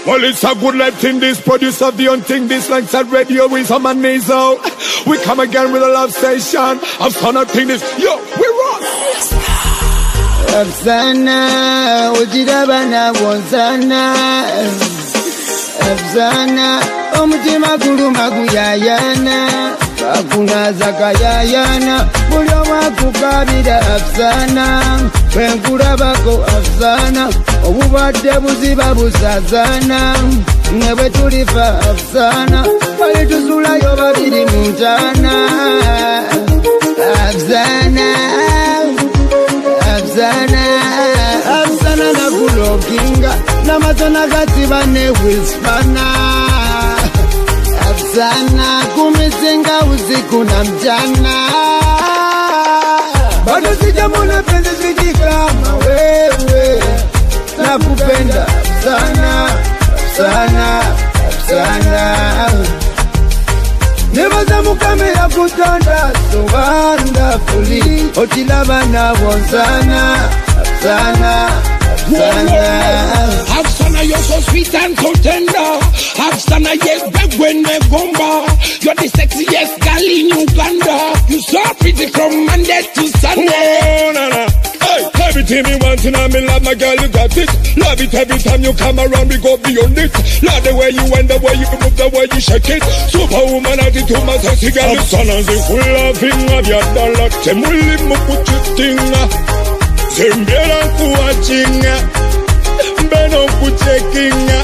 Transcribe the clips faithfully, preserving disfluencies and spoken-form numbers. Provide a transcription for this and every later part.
Well, it's a good life thing, this producer of the unthing, this like that radio is on my knees out. We come again with a love station. I'm gonna think this, yo, we rock. Afsana, ujidabana wonsana. Afsana, omutima gulu maguyayana. Kakuna zakayayana, bulyo makukabida afsana. Penkura bako afsana, obubadde buziba busazana. Nebe tulifa afsana, bali tuzulayo babiri muntana. Afsana, afsana, afsana na kulokinga, na mazona gatiba ne wispana. Afsana kumisinga usiku na mchana. Bado sijamona penzi siji kama wewe. Nakupenda sana, sana, sana. Never mukame ya kutanda so wonderfully. Otilaba na wonsana, sana, sana. Afsana, you're so sweet and so tender. Afsana, yes, back when me gomba. You're the sexiest girl in Uganda. You so pretty from Monday to Sunday. Oh, na na. Hey, everything me want and me love my girl, you got it. Love it every time you come around, we go beyond it. Love the way you wend, the way you move, the way you shake it. Superwoman, I did too much, I see girl. Afsana, ze full loving of your dollar. Temuli mukuchitinga. Zembela kuwachinga. Beno kuchekinga.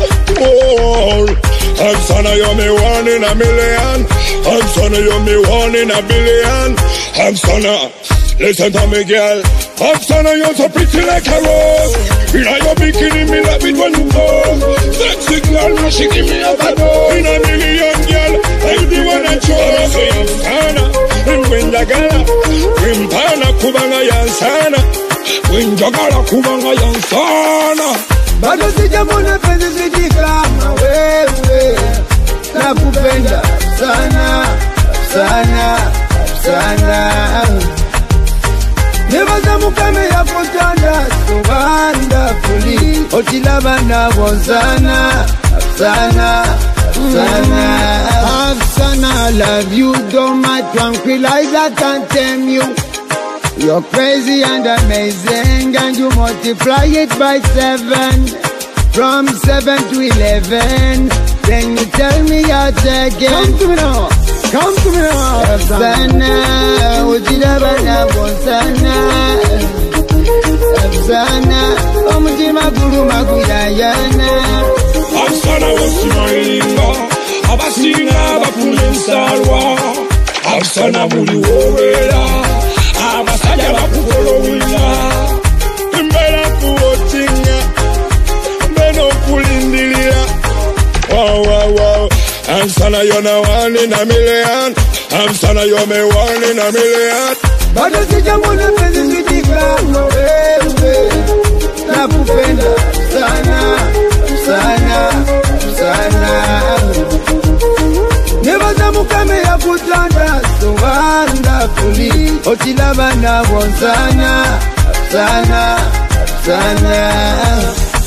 Oh, Afsana, you're me one in a million. Afsana, you're me one in a billion. Afsana, listen to me, girl. Afsana, you're so pretty like a rose. In a your bikini, me love it when you go. Sexy girl, now she give me a bado. In a million, girl, I do wanna choose. Afsana, when jagala, when pana kubanga yansana, when jagala kubanga yansana. Bado sijamona penzi siji kama wewe. Nakupenda sana, sana, sana. Never mukame ya kutanda so wonderfully. Otilaba na wonsana, sana, sana. Afsana, I love you, don't my tranquilizer can't tame you. You're crazy and amazing, and you multiply it by seven. From seven to eleven, then you tell me you're taken. Come to me now, come to me now. Afsana, ujidabana wonsana. Afsana, omutima gulu maguyayana. Afsana wosimalinga, abasinga bakulinsarwa. Afsana muli wowela. Abasajja bakukolowina. Mbela kuwachinga. Beno kulindilira. Wow, wow, wow. Afsana, you're the one in a million. Afsana, you're me one in a million. Bado sijamona penzi siji kama wewe. Nakupenda sana, sana, sana. Never mukame ya kutanda so wonderfully. Otilaba na wonsana, sana, sana.